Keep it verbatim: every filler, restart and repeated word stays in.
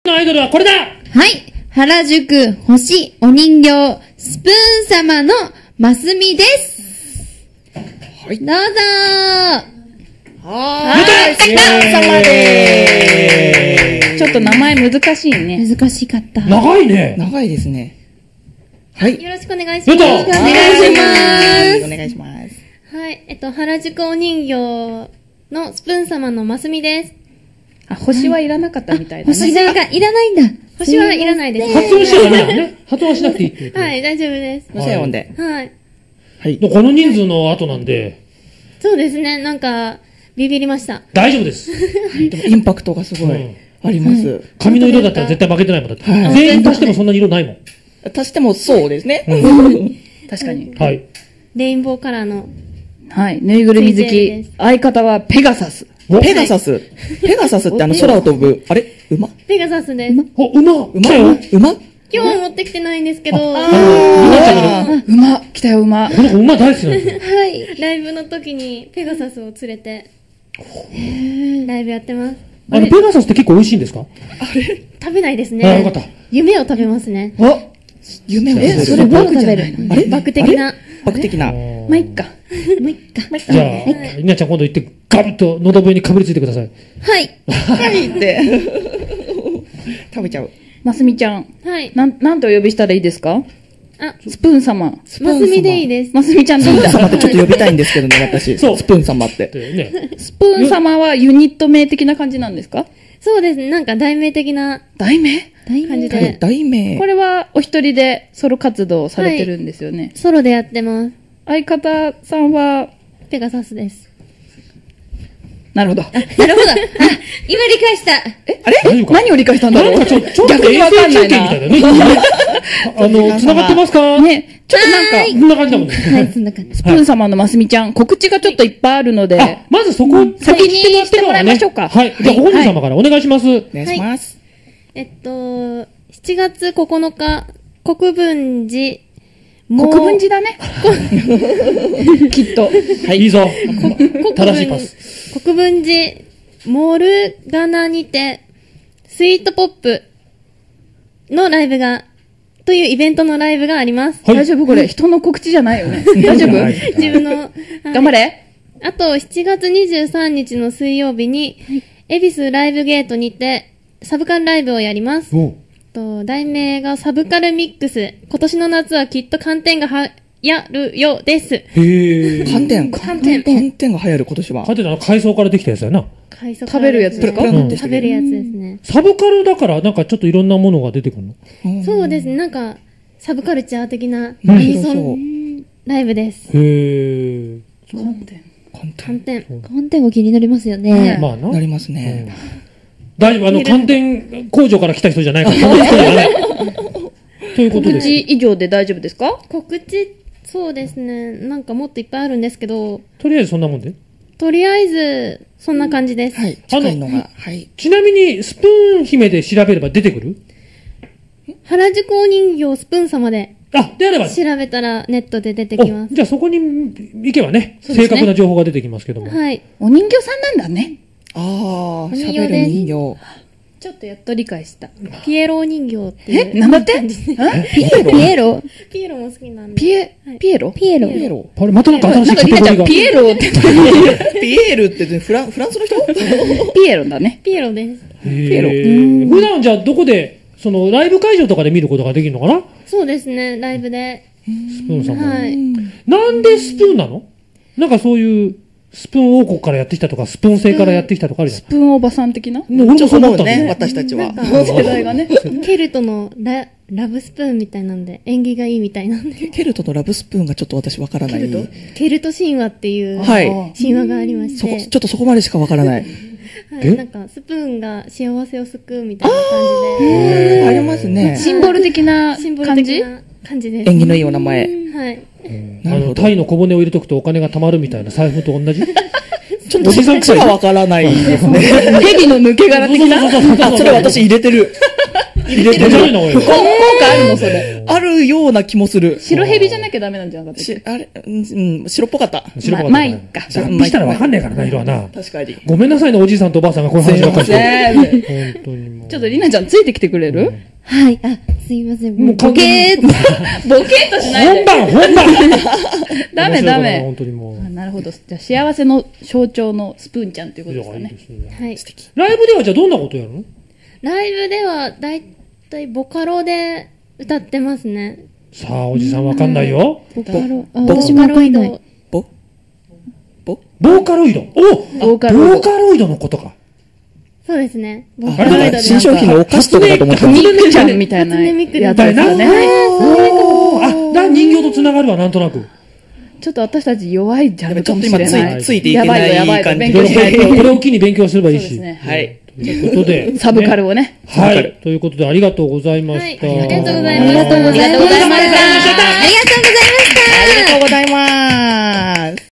のアイドルはこれだ。 はい。原宿星お人形スプーン様のますみです。 はい。 どうぞー。 はーい。スプーン様でーす。 ちょっと名前難しいね。 難しかった。 長いね。 長いですね。はい。 よろしくお願いします。 よろしくお願いします。 お願いします。 はい。えっと、原宿お人形のスプーン様のますみです。 あ、星はいらなかったみたいだね。 星がいらないんだ。 星はいらないです。 発音しちゃダメだね。発音しなくていいって。 はい、大丈夫です。 無声音で。 はい。 はい。 この人数の後なんで。 そうですね。なんか、ビビりました。 大丈夫です。 でもインパクトがすごいあります。 髪の色だったら絶対負けてないもんだって。全員足してもそんなに色ないもん。 足してもそうですね。 確かに。 はい。 レインボーカラーの。 はい。ぬいぐるみ好き。相方はペガサス。 ペガサス。ペガサスってあの空を飛ぶ、あれ馬ペガサスです。 お、馬馬馬今日は持ってきてないんですけど。 あ馬来たよ、馬。 この子馬大好きなんですよ。 はい。ライブの時にペガサスを連れて、ライブやってます。 あの、ペガサスって結構美味しいんですか？ あれ食べないですね。 あ、よかった。 夢を食べますね。 あ夢を食べる。 え、それバクじゃないの？あれバク的な。 バク的な。 まあ、いっか。 もう一回。 じゃあ、稲ちゃん今度行ってガブッと喉笛にかぶりついてください。 はい。 はいって。食べちゃう。 ますみちゃん。 はい。 なん、なんとお呼びしたらいいですか？ あ、 スプーン様。 ますみでいいです。 ますみちゃんでいいんだ。 スプーン様ってちょっと呼びたいんですけどね、私。 そうスプーン様って。 ね。 スプーン様はユニット名的な感じなんですか？ そうですね。なんか題名的な題名感じで。 題名。 これはお一人でソロ活動されてるんですよね。 ソロでやってます。 相方さんはペガサスです。 なるほど。 なるほど。あ、今理解した。 え、あれ何を理解したんだろう？ なんかちょ、ちょっと逆にわかんないな。 衛星中継みたいだね。あの、繋がってますか？ ね、ちょっとなんか、 こんな感じだもんね。 はい、そんな感じ。 スプーン様のますみちゃん、告知がちょっといっぱいあるので、 あ、まずそこ、 先にしてもらいましょうか。 はい。じゃあ、ご本人様からお願いします。お願いします。 えっと、しちがつここのか、国分寺、 国分寺だね。きっと。 はい、いいぞ。 国正しいパス。 国分寺、モルガナにて、スイートポップのライブが、というイベントのライブがあります。 はい、大丈夫これ、人の告知じゃないよね。大丈夫自分の、はい。 頑張れ。 あと、しちがつにじゅうさんにちの水曜日に、恵比寿ライブゲートにて、サブカルライブをやります。と題名がサブカルミックス。今年の夏はきっと寒天がはやるようです。へー。 寒天寒天。 寒天が流行る今年は。 寒天の海藻からできたやつだよな。 海藻食べるやつですか？ 食べるやつですね。 サブカルだからなんかちょっといろんなものが出てくるの？ そうですね。なんか、サブカルチャー的なアニソンライブです。 へー。 寒天。 寒天。 寒天も気になりますよね。 まあな。 なりますね。 大丈夫、あの、寒天工場から来た人じゃないから。ということで。 告知以上で大丈夫ですか？ 告知、そうですね。なんかもっといっぱいあるんですけど。 とりあえずそんなもんで。 とりあえず、そんな感じです。 はい。近いのが。はい。 ちなみに、スプーン姫で調べれば出てくる？ 原宿お人形スプーン様で。 あ、であれば。 調べたらネットで出てきます。 じゃあそこに行けばね、正確な情報が出てきますけども。 はい。 お人形さんなんだね。 ああ、喋る人形。 ちょっとやっと理解した。 ピエロお人形っていう。 えなんだってピエロピエロも好きなんで。 ピエ、ピエロピエロピエロ。 あれ、またなんか新しいカテゴリーが。 ピエロってピエールってフラン、フランスの人？ ピエロだね。 ピエロです。 ピエロ。普段じゃあどこで、そのライブ会場とかで見ることができるのかな？ そうですね、ライブで。 スプーンさんも。 はい。 なんでスプーンなの？なんかそういう、スプーン王国からやってきたとか、スプーン製からやってきたとかあるじゃん。 スプーンおばさん的な？ 俺もそう思ったね、私たちは。 世代がね。 ケルトのララブスプーンみたいなんで、縁起がいいみたいなんで。 ケルトのラブスプーンがちょっと私わからない。 ケルト神話っていう神話がありまして。 そこ、ちょっとそこまでしかわからない。 はい、なんか、スプーンが幸せを救うみたいな感じで。ありますね。 シンボル的な感じ？ シンボル的な感じです。 縁起のいいお名前。 はい。 あの、タイの小骨を入れとくとお金が貯まるみたいな財布と同じ？ ちょっとそっちはわからないですね。 蛇の抜け殻的な？ あ、それ私入れてる。入れてる。 効果あるのそれ。 あるるような気もする。 白蛇じゃなきゃダメなんじゃなかったっけ？ し、あれ、うん、白っぽかった。 白かった、ね。 ままあいいか。 脱皮したらわかんねえからな、色はな。 確かに。 ごめんなさいね、おじいさんとおばあさんがこの話ばっかりして。 本当にもう。 ちょっとりなちゃんついてきてくれる？ はい。あ、すいません。 もうボケーっと。 ボケっとしないで。 本番、本番ダメダメ。 本当にもう。 なるほど。じゃあ幸せの象徴のスプーンちゃんということですかね。 はい。 ライブではじゃあどんなことやるの？ ライブでは、だいたいボカロで歌ってますね。 さあ、おじさんわかんないよ。 ボカロ。あ、私もわかんない。 ボボボーカロイド。おボーカロイドのことか。 そうですね。ボーカロイド。新商品のお菓子とかだと思った。 ミクちゃんみたいなやつですよね。 あ、だ、人形と繋がるわ、なんとなく。 ちょっと私たち弱いジャンルかもしれない。 ついていけない感じ。 これを機に勉強すればいいし。 はい。 ということで。 サブカルをね。 はい。ということで、ありがとうございました。 ありがとうございました。 ありがとうございました。ありがとうございました。 ありがとうございます。